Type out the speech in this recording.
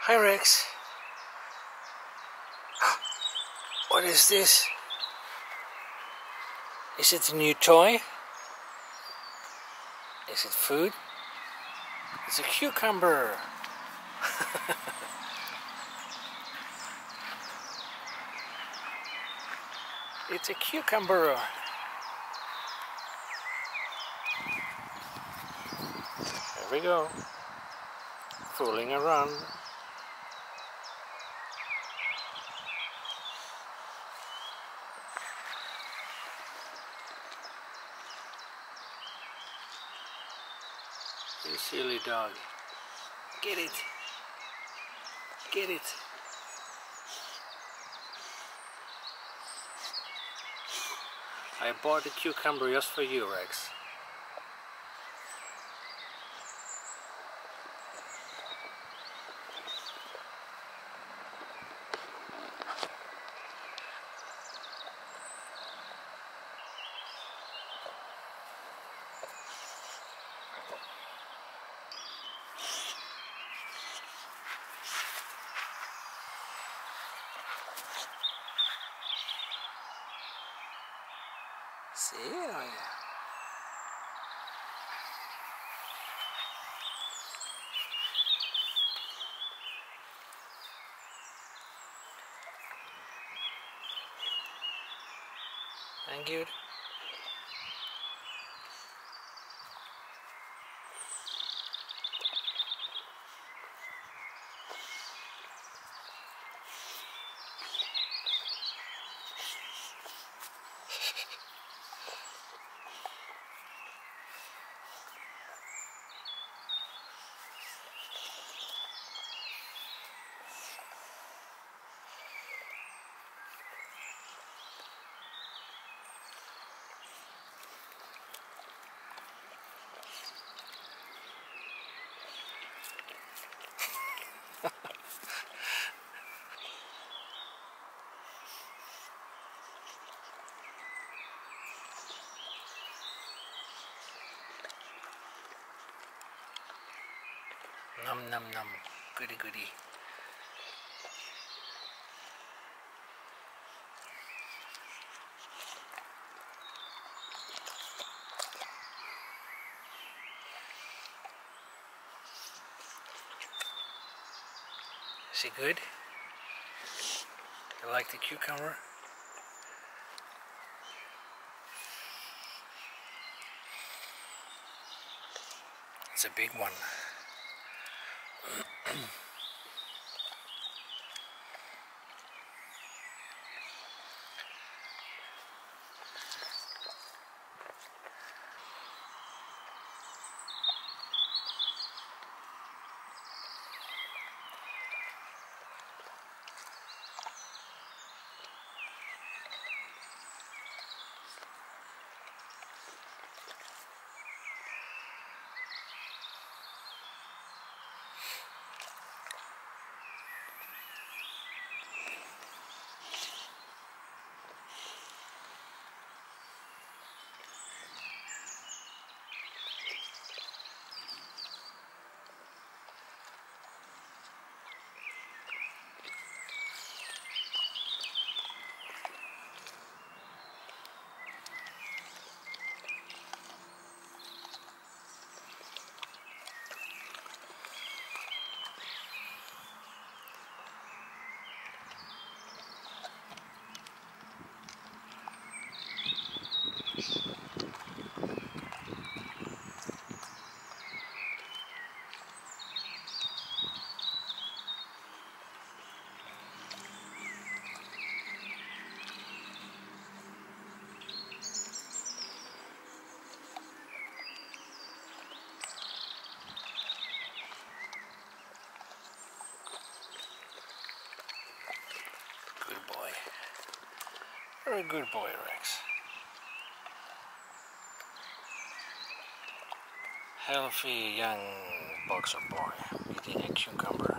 Hi Rex. What is this? Is it a new toy? Is it food? It's a cucumber. It's a cucumber. There we go. Fooling around. You silly dog. Get it. Get it. I bought a cucumber just for you, Rex. See? Oh yeah. Thank you. Nom nom nom. Goody goody. Is it good? You like the cucumber? It's a big one. Good boy. Very good boy, Rex. Healthy young boxer boy eating a cucumber.